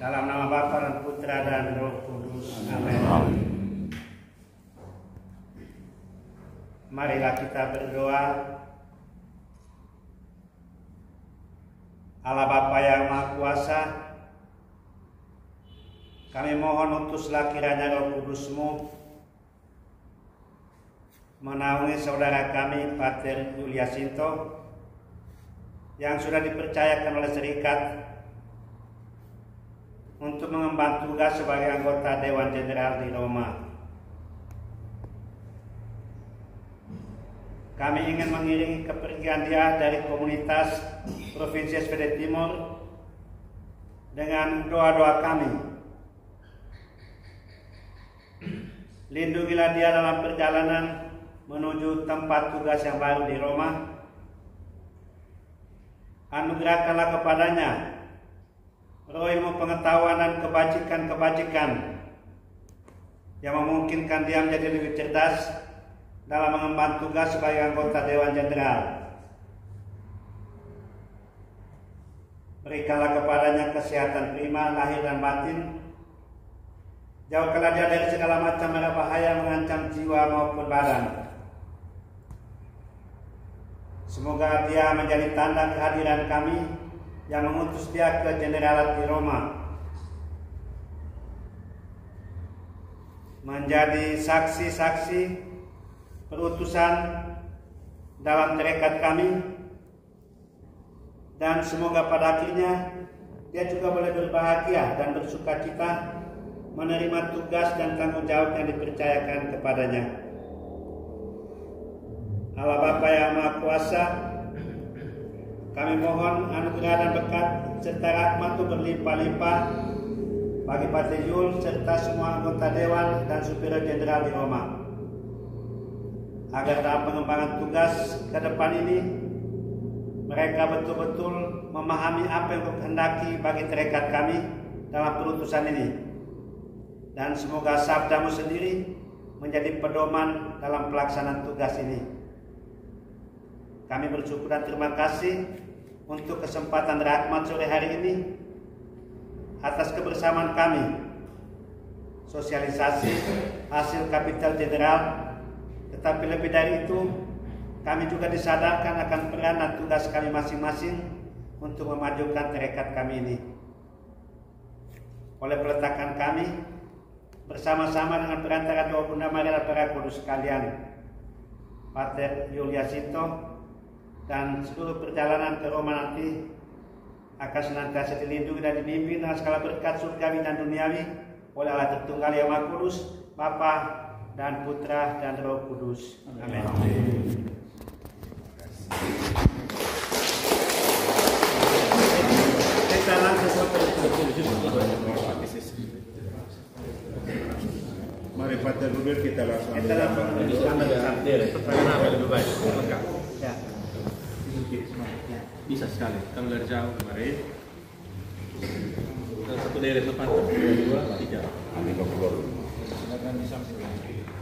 Dalam nama Bapa dan Putra dan Roh Kudus. Amin. Marilah kita berdoa. Allah Bapa yang Maha Kuasa, kami mohon utuslah kiranya Roh Kudus-Mu menaungi saudara kami Pater Yuliasinto yang sudah dipercayakan oleh serikat untuk mengemban tugas sebagai anggota Dewan Jenderal di Roma. Kami ingin mengiringi kepergian dia dari komunitas Provinsi SPD Timur dengan doa-doa kami. Lindungilah dia dalam perjalanan menuju tempat tugas yang baru di Roma. Anugerahkanlah kepadanya roh ilmu pengetahuan dan kebajikan-kebajikan yang memungkinkan dia menjadi lebih cerdas dalam mengemban tugas sebagai anggota Dewan Jenderal. Berikanlah kepadanya kesehatan prima, lahir dan batin. Jauhkanlah dia dari segala macam bahaya mengancam jiwa maupun badan. Semoga dia menjadi tanda kehadiran kami yang mengutus dia ke Jeneralat di Roma, menjadi saksi-saksi perutusan dalam tarekat kami, dan semoga pada akhirnya dia juga boleh berbahagia dan bersukacita menerima tugas dan tanggung jawab yang dipercayakan kepadanya. Allah Bapa yang Maha Kuasa, kami mohon anugerah dan berkat serta rahmat itu berlimpah-limpah bagi Pater Yul serta semua anggota Dewan dan Superior Jenderal di Roma, agar dalam pengembangan tugas ke depan ini mereka betul-betul memahami apa yang dikehendaki bagi tarekat kami dalam perutusan ini, dan semoga sabdamu sendiri menjadi pedoman dalam pelaksanaan tugas ini. Kami bersyukur dan terima kasih untuk kesempatan rahmat sore hari ini atas kebersamaan kami sosialisasi hasil Kapital Jenderal, tetapi lebih dari itu kami juga disadarkan akan peran dan tugas kami masing-masing untuk memajukan tarekat kami ini. Oleh peletakan kami bersama-sama dengan perantara Doa Bunda Maria dan para kudus sekalian, Pater Yuliasinto dan seluruh perjalanan ke Roma nanti akan senantiasa dilindungi dan dibimbing dengan segala berkat surgawi dan duniawi oleh Allah Tritunggal yang Maha Kudus, Bapa dan Putra dan Roh Kudus. Amin. Kita langsung mari Pater dulu kita langsung. Kita langsung lebih baik. Ya. Bisa sekali. Kalau dari jauh kemarin satu daerah depan, 2, 3. Silakan Silakan di samping.